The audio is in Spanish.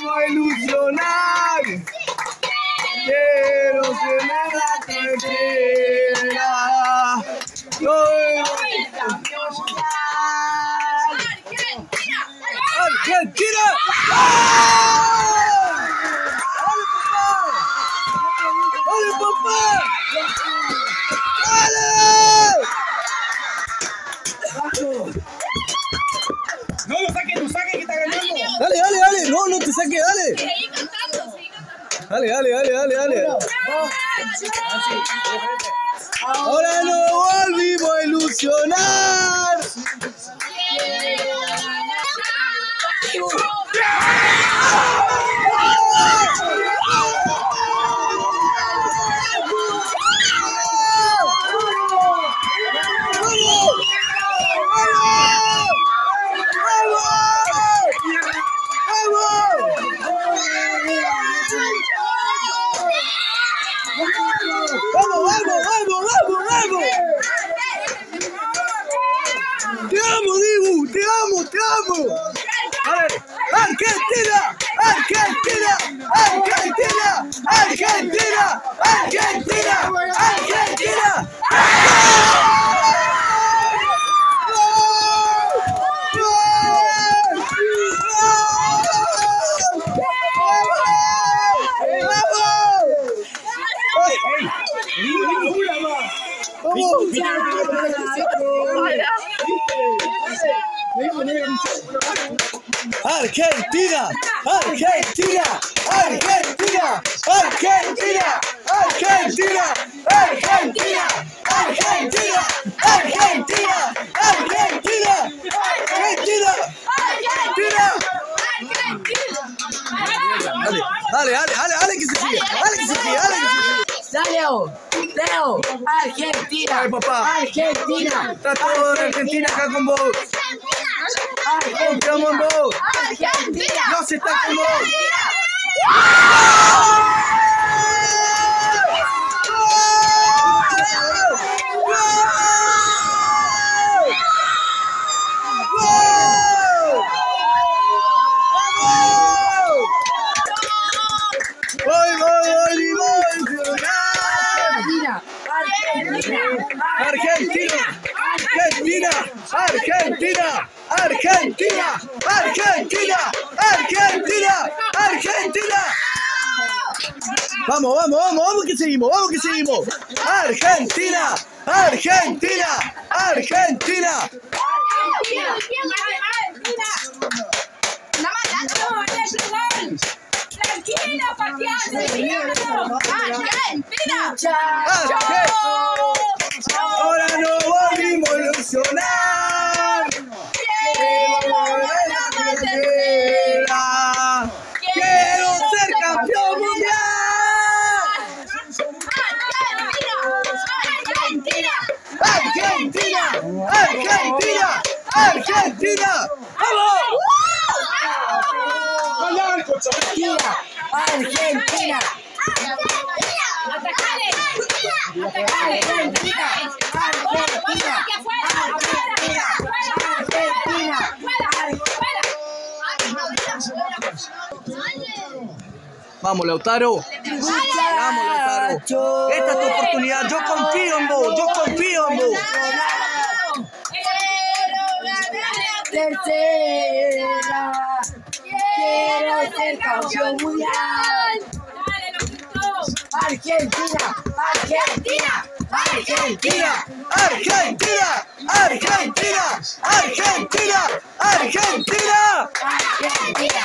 volvimos a ilusionar. Quiero ser la tercera. ¡Argentina! ¡Dale, papá! ¡Dale! No lo saques, que está ganando. Dale, dale, dale. No, no te saques, dale. Seguí cantando, seguí cantando. Dale, dale, dale, dale, dale. Ahora nos volvimos a ilusionar. ¡Vamos, vamos, vamos, vamos, vamos! ¡Te amo, Dibu! ¡Te amo, te amo! A ver, ¡Argentina! ¡Argentina! ¡Argentina! ¡Argentina! ¡Argentina! ¡Argentina! Argentina, Argentina, Argentina, Argentina, Argentina, Argentina, Argentina, Argentina, Argentina, Argentina, Argentina. Dale, dale, dale, dale que se sigue, dale que se sigue, dale que se sigue. Dale, Leo, Argentina, Dale, papá. Argentina, Está todo en Argentina acá con vos. Estamos en vos. Argentina. No se está con vos. Argentina, Argentina, Argentina, Argentina, Argentina, Argentina, Argentina. Vamos, vamos, vamos, vamos que seguimos, vamos que seguimos. Argentina, Argentina, Argentina. Tranquila, Argentina. Ahora nos volvimos a ilusionar. Quiero ser campeón mundial. Argentina, Argentina, Argentina. ¡Vamos! Argentina, Argentina. Atacale. Atacale. Argentina, Argentina, Vamos, Lautaro. Vamos, Lautaro. Esta es tu oportunidad. Yo confío en vos. Yo confío en vos. Tercera, quiero ser campeón mundial. Argentina, Argentina, Argentina, Argentina, Argentina, Argentina, Argentina, Argentina.